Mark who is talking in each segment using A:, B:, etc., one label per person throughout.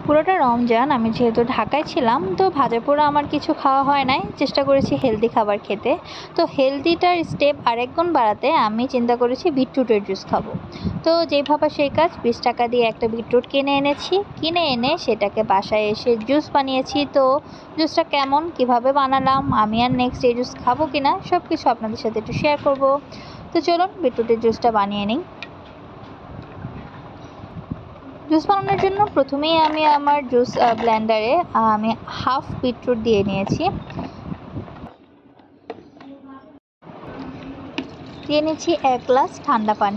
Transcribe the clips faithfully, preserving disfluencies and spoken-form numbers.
A: পুরোটা রমজান আমি যেহেতু ঢাকায় ছিলাম, তো ভাজা পোড়া আমার কিছু খাওয়া হয় নাই। চেষ্টা করেছি হেলদি খাবার খেতে। তো হেলদিটার স্টেপ আরেক গুণ বাড়াতে আমি চিন্তা করেছি বিটরুটের জুস খাবো। তো যেই ভাবা সেই কাজ, বিশ টাকা দিয়ে একটা বিটরুট কিনে এনেছি। কিনে এনে সেটাকে বাসায় এসে জুস বানিয়েছি। তো জুসটা কেমন, কিভাবে বানালাম, আমি আর নেক্সট এই জুস খাবো কিনা, সব কিছু আপনাদের সাথে একটু শেয়ার করব। তো চলুন বিটরুটের জুসটা বানিয়ে নিই। জুস বানানোর জন্য প্রথমেই আমি আমার জুস ব্লেন্ডারে আমি হাফ বিটরুট দিয়ে নিয়েছি। দিয়ে নিচ্ছি এক গ্লাস ঠান্ডা পানি।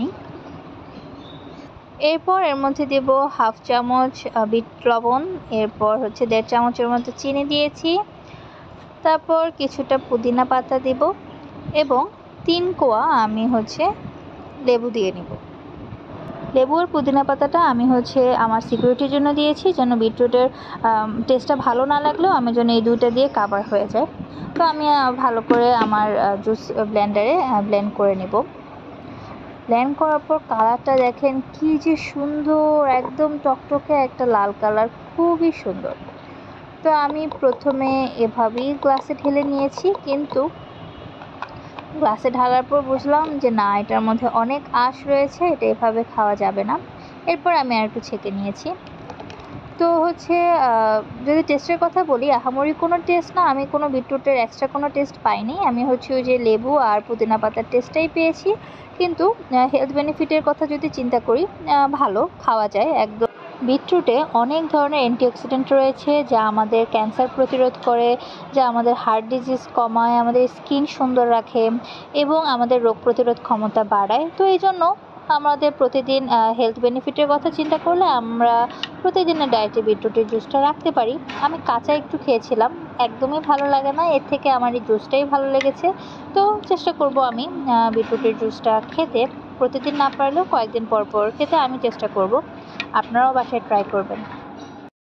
A: এরপর এর মধ্যে দেব হাফ চামচ বিট লবণ, এরপর হচ্ছে দেড় চামচের মতো চিনি দিয়েছি। তারপর কিছুটা পুদিনা পাতা দেব এবং তিন কোয়া আমি হচ্ছে লেবু দিয়ে নিব। লেবু আর পুদিনা পাতাটা আমি হচ্ছে আমার সিকিউরিটির জন্য দিয়েছি, যেন বিটরুটের টেস্টটা ভালো না লাগলেও আমি যেন এই দুইটা দিয়ে কাভার হয়ে যায়। তো আমি ভালো করে আমার জুস ব্লেন্ডারে ব্লেন্ড করে নেব। ব্লেন্ড করার পর কালারটা দেখেন কি যে সুন্দর, একদম টকটকে একটা লাল কালার, খুবই সুন্দর। তো আমি প্রথমে এভাবেই গ্লাসে ঢেলে নিয়েছি, কিন্তু গ্লাসে ঢালার পর বুঝলাম যে না, এটার মধ্যে অনেক আঁশ রয়েছে, এটা এভাবে খাওয়া যাবে না। এরপর আমি আর একটু ছেঁকে নিয়েছি। তো হচ্ছে যদি টেস্টের কথা বলি, আহামরি কোনো টেস্ট না, আমি কোনো বিটরুটের এক্সট্রা কোনো টেস্ট পাইনি। আমি হচ্ছে ওই যে লেবু আর পুদিনা পাতার টেস্টটাই পেয়েছি। কিন্তু হেলথ বেনিফিটের কথা যদি চিন্তা করি, ভালো খাওয়া যায় একদম। বিটরুটে অনেক ধরনের অ্যান্টিঅক্সিডেন্ট রয়েছে, যা আমাদের ক্যান্সার প্রতিরোধ করে, যা আমাদের হার্ট ডিজিজ কমায়, আমাদের স্কিন সুন্দর রাখে এবং আমাদের রোগ প্রতিরোধ ক্ষমতা বাড়ায়। তো এই জন্য আমাদের প্রতিদিন হেলথ বেনিফিটের কথা চিন্তা করলে আমরা প্রতিদিনের ডায়েটে বিটরুটের জুসটা রাখতে পারি। আমি কাঁচা একটু খেয়েছিলাম, একদমই ভালো লাগে না, এর থেকে আমার এই জুসটাই ভালো লেগেছে। তো চেষ্টা করব আমি বিটরুটের জুসটা খেতে, প্রতিদিন না পারলেও কয়েকদিন পর পর খেতে আমি চেষ্টা করব। আপনারাও বাসায় ট্রাই করবেন।